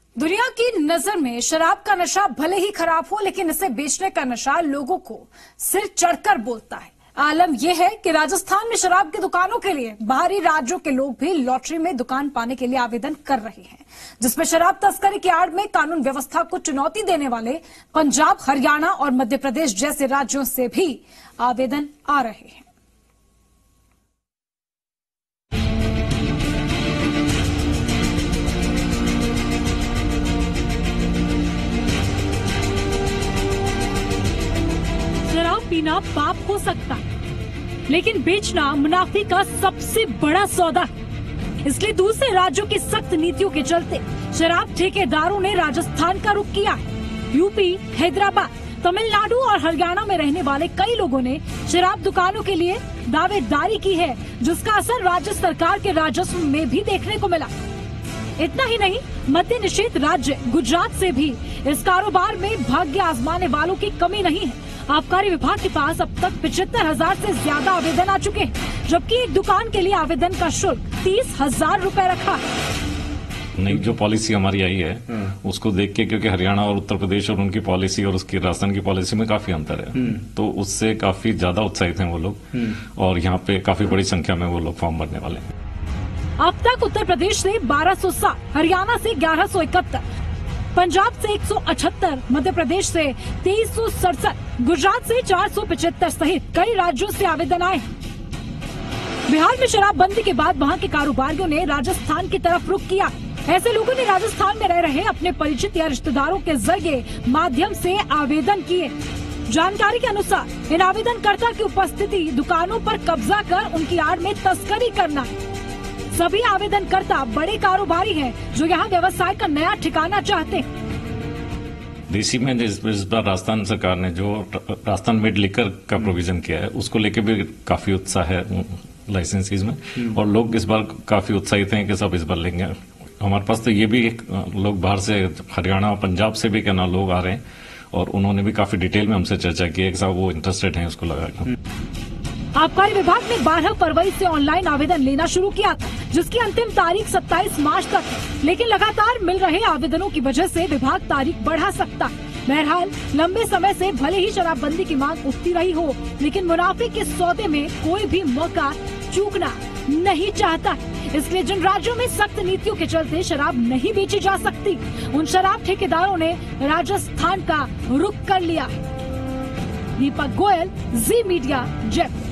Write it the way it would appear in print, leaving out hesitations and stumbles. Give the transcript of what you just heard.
दुनिया की नजर में शराब का नशा भले ही खराब हो, लेकिन इसे बेचने का नशा लोगों को सिर चढ़कर बोलता है। आलम यह है कि राजस्थान में शराब की दुकानों के लिए बाहरी राज्यों के लोग भी लॉटरी में दुकान पाने के लिए आवेदन कर रहे हैं, जिसमें शराब तस्करी की आड़ में कानून व्यवस्था को चुनौती देने वाले पंजाब, हरियाणा और मध्य प्रदेश जैसे राज्यों से भी आवेदन आ रहे हैं। शराब पीना पाप हो सकता है, लेकिन बेचना मुनाफे का सबसे बड़ा सौदा है। इसलिए दूसरे राज्यों की सख्त नीतियों के चलते शराब ठेकेदारों ने राजस्थान का रुख किया है। यूपी, हैदराबाद, तमिलनाडु और हरियाणा में रहने वाले कई लोगों ने शराब दुकानों के लिए दावेदारी की है, जिसका असर राज्य सरकार के राजस्व में भी देखने को मिला। इतना ही नहीं, मद्य निषेध राज्य गुजरात से भी इस कारोबार में भाग्य आजमाने वालों की कमी नहीं है। आबकारी विभाग के पास अब तक 75,000 से ज्यादा आवेदन आ चुके हैं, जबकि एक दुकान के लिए आवेदन का शुल्क 30,000 रुपए रखा है। नई जो पॉलिसी हमारी आई है उसको देख के, क्योंकि हरियाणा और उत्तर प्रदेश और उनकी पॉलिसी और उसकी राजस्थान की पॉलिसी में काफी अंतर है, तो उससे काफी ज्यादा उत्साहित हैं वो लोग और यहाँ पे काफी बड़ी संख्या में वो लोग फॉर्म भरने वाले हैं। अब तक उत्तर प्रदेश से 1260, हरियाणा से 1171, पंजाब से 178, मध्य प्रदेश से 2367, गुजरात से 475 सहित कई राज्यों से आवेदन आए हैं। बिहार में शराबबंदी के बाद वहां के कारोबारियों ने राजस्थान की तरफ रुख किया। ऐसे लोगों ने राजस्थान में रह रहे अपने परिचित या रिश्तेदारों के जरिए माध्यम से आवेदन किए। जानकारी के अनुसार इन आवेदनकर्ता की उपस्थिति दुकानों पर कब्जा कर उनकी आड़ में तस्करी करना है। सभी आवेदनकर्ता बड़े कारोबारी हैं जो यहाँ व्यवसाय का नया ठिकाना चाहते हैं। देसी में इस बार राजस्थान सरकार ने जो राजस्थान मेड लिकर का प्रोविजन किया है, उसको लेके भी काफी उत्साह है लाइसेंसीज में, और लोग इस बार काफी उत्साहित हैं कि सब इस बार लेंगे। हमारे पास तो ये भी लोग बाहर से, हरियाणा और पंजाब से भी कहना लोग आ रहे हैं, और उन्होंने भी काफी डिटेल में हमसे चर्चा की है कि साहब वो इंटरेस्टेड हैं उसको लगाकर। आबकारी विभाग ने 12 फरवरी से ऑनलाइन आवेदन लेना शुरू किया था, जिसकी अंतिम तारीख 27 मार्च तक है, लेकिन लगातार मिल रहे आवेदनों की वजह से विभाग तारीख बढ़ा सकता है। बहरहाल लंबे समय से भले ही शराबबंदी की मांग उठती रही हो, लेकिन मुनाफे के सौदे में कोई भी मौका चूकना नहीं चाहता। इसलिए जिन राज्यों में सख्त नीतियों के चलते शराब नहीं बेची जा सकती, उन शराब ठेकेदारों ने राजस्थान का रुख कर लिया। दीपक गोयल, जी मीडिया, जयपुर।